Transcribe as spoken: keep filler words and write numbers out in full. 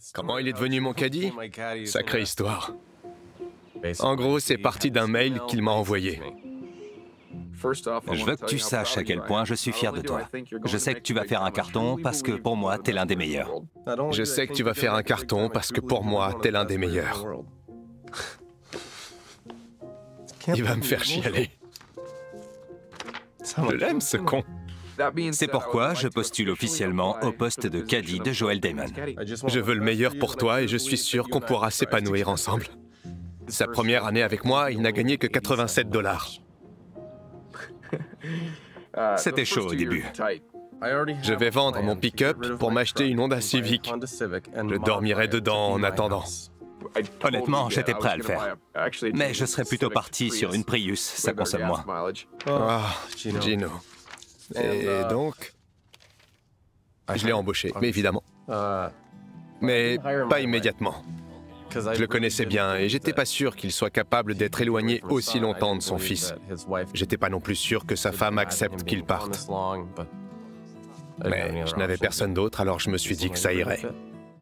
Comment il est devenu mon caddie? Sacrée histoire. En gros, c'est parti d'un mail qu'il m'a envoyé. Je veux que tu saches à quel point je suis fier de toi. Je sais que tu vas faire un carton parce que pour moi, t'es l'un des meilleurs. Je sais que tu vas faire un carton parce que pour moi, t'es l'un des meilleurs. Il va me faire chialer. Je l'aime, ce con. C'est pourquoi je postule officiellement au poste de caddie de Joel Dahmen. Je veux le meilleur pour toi et je suis sûr qu'on pourra s'épanouir ensemble. Sa première année avec moi, il n'a gagné que quatre-vingt-sept dollars. C'était chaud au début. Je vais vendre mon pick-up pour m'acheter une Honda Civic. Je dormirai dedans en attendant. Honnêtement, j'étais prêt à le faire. Mais je serais plutôt parti sur une Prius, ça consomme moins. Ah, Gino. Et donc, je l'ai embauché, mais évidemment. Mais pas immédiatement. Je le connaissais bien et j'étais pas sûr qu'il soit capable d'être éloigné aussi longtemps de son fils. J'étais pas non plus sûr que sa femme accepte qu'il parte. Mais je n'avais personne d'autre, alors je me suis dit que ça irait.